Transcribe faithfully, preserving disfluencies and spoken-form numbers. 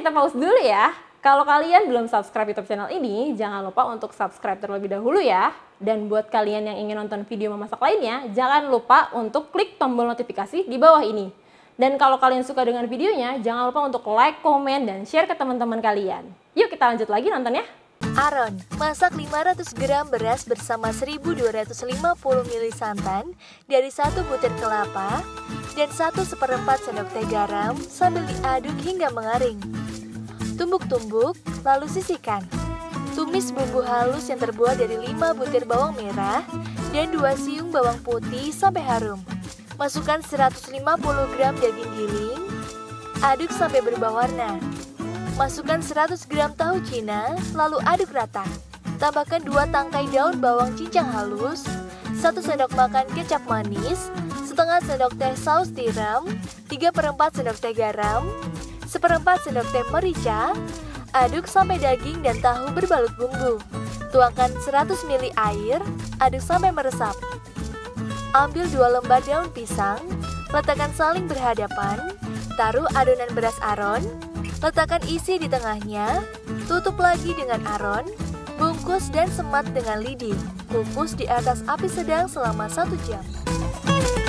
kita pause dulu ya. Kalau kalian belum subscribe YouTube channel ini, jangan lupa untuk subscribe terlebih dahulu ya. Dan buat kalian yang ingin nonton video memasak lainnya, jangan lupa untuk klik tombol notifikasi di bawah ini. Dan kalau kalian suka dengan videonya, jangan lupa untuk like, komen, dan share ke teman-teman kalian. Yuk kita lanjut lagi nonton ya. Aron, masak lima ratus gram beras bersama seribu dua ratus lima puluh mililiter santan dari satu butir kelapa dan satu seperempat sendok teh garam sambil diaduk hingga mengering. Tumbuk-tumbuk, lalu sisihkan. Tumis bumbu halus yang terbuat dari lima butir bawang merah dan dua siung bawang putih sampai harum. Masukkan seratus lima puluh gram daging giling, aduk sampai berubah warna. Masukkan seratus gram tahu cina, lalu aduk rata. Tambahkan dua tangkai daun bawang cincang halus, satu sendok makan kecap manis, setengah sendok teh saus tiram, tiga per empat sendok teh garam, seperempat sendok teh merica. Aduk sampai daging dan tahu berbalut bumbu. Tuangkan seratus mililiter air, aduk sampai meresap. Ambil dua lembar daun pisang, letakkan saling berhadapan, taruh adonan beras Aron, letakkan isi di tengahnya, tutup lagi dengan Aron, bungkus dan semat dengan lidi. Kukus di atas api sedang selama satu jam.